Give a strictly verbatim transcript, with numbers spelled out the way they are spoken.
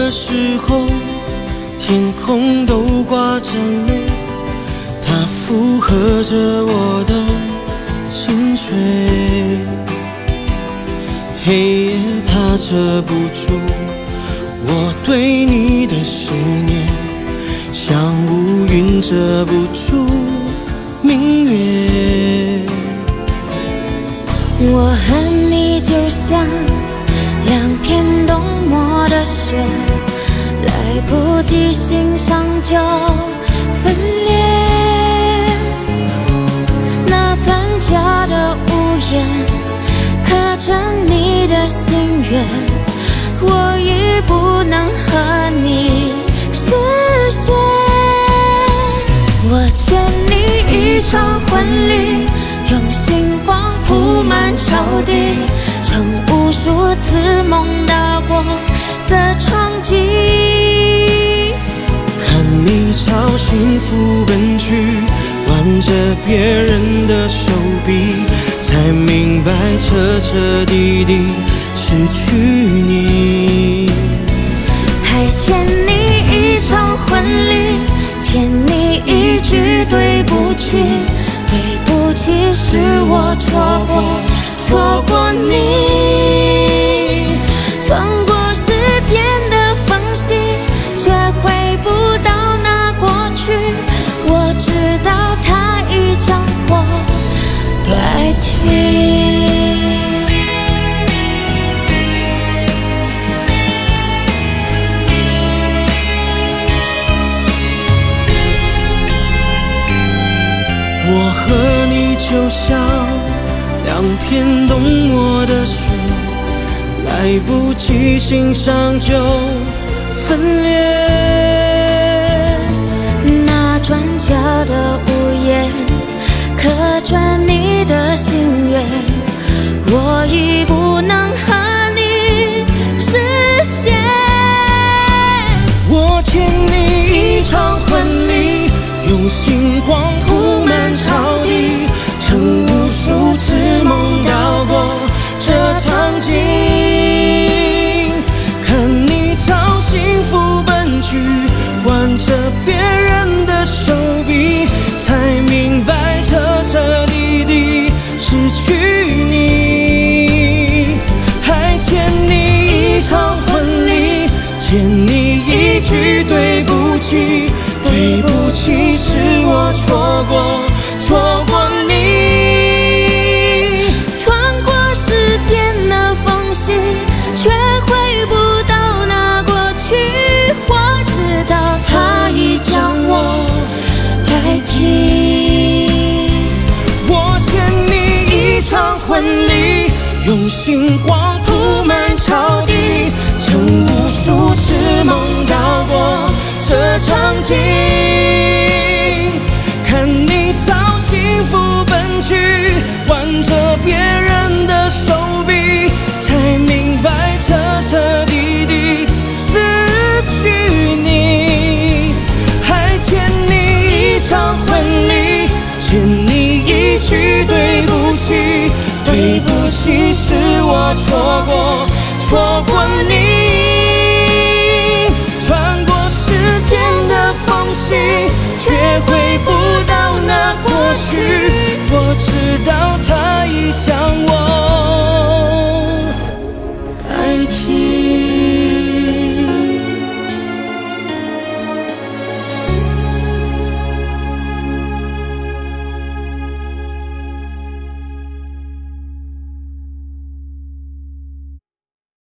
的时候，天空都挂着泪，它附和着我的心碎。黑夜它遮不住我对你的思念，像乌云遮不住明月。 我和你就像两片冬末的雪，来不及欣赏就分裂。那转角的屋檐刻着你的心愿，我已不能和你实现。我欠你一场婚礼，用星光铺满草地，曾无数次梦到过这场景。 看你朝幸福奔去，挽着别人的手臂，才明白彻彻底底失去你。 还欠你一场婚礼，欠你一句对不起，对不起是我错过错过你。穿过时间的缝隙，却回不到那过去，我知道它已将我代替。 我和你就像两片冬末的雪，来不及欣赏就分裂。 那转角的屋檐刻着你的心愿，我已不能和你实现。 我欠你一场婚礼，用星光铺满草地，曾无数次梦到过这场景。看你朝幸福奔去，挽着别人的手臂，才明白彻彻底底失去你。还欠你一场婚礼，欠你一句对不起，对不起是我错过错过你。 穿过时间的缝隙，却回不到那过去，我知道它已将我代替。 我欠你一场婚礼，用星光铺满草地，曾无数次梦到过这场景。看你朝幸福奔去，挽着别人的手臂，才明白彻彻底底失去你。还欠你一场婚礼，欠你一句对不起，对不起是我错过错过你。